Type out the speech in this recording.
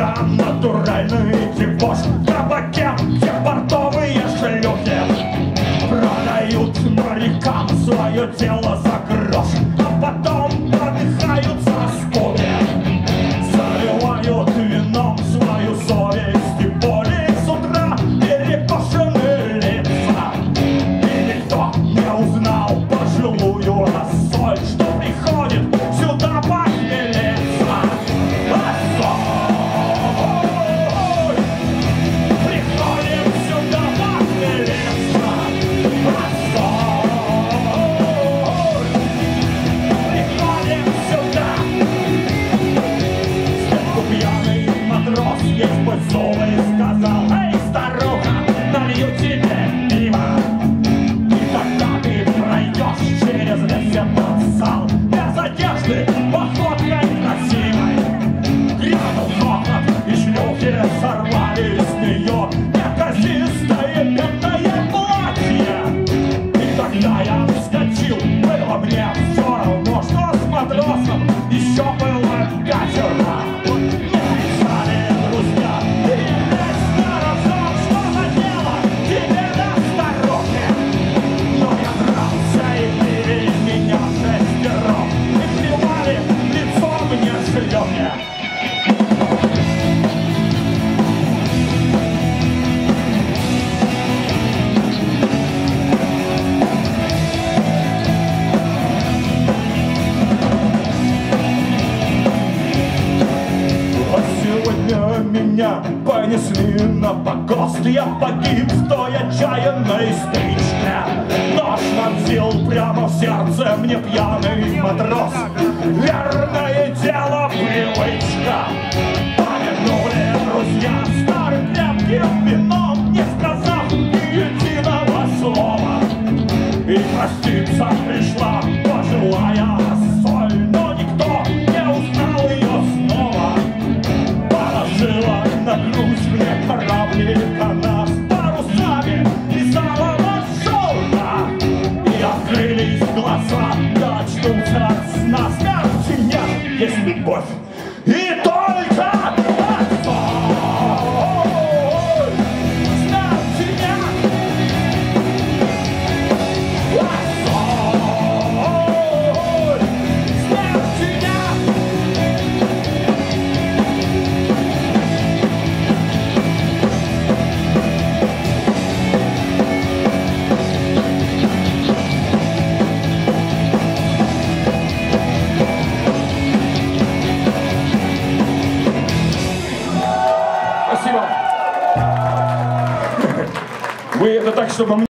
Я натуральный дебош, табаке все портовые шлюхи продают морякам свое дело за грош, а потом продыхают со скуки, заливают вином свою совесть и боли с утра перекошены лица. И никто не узнал пожилую рассоль, что приходит сюда похмелиться. Приходит сюда похмелиться. Приходит сюда. Сверху пьяный матрос есть пыльцовый сказал: эй, старуха, налью тебе пиво. И тогда ты пройдешь через весь этот зал без одежды, походкой красивой. Грянул хохот, и шлюхи сорвали с нее неказистое бедное платье. И тогда я вскочил, было мне все равно, что с матросом еще было пятеро. Не писали друзья, и весь разом, что за дело тебе до старухи. Но я дрался, и били меня шестером, и плевали в лицо мне шлюхи. Меня понесли на погост, я погиб в той отчаянной стычке. Нож вонзил прямо в сердце мне пьяный матрос. Верное дело привычка. Помянули друзья старым крепким вином, не сказав ни единого слова. И проститься пришла пожилая соль, но никто не узнал ее снова. Положила на грудь мне кораблик она с парусами и самого шелка. И открылись глаза, да очнулся от сна. Скажите, нет, есть любовь и только отцом. Скажите, нет, отцом. Скажите, нет. Спасибо. Вы это так, чтобы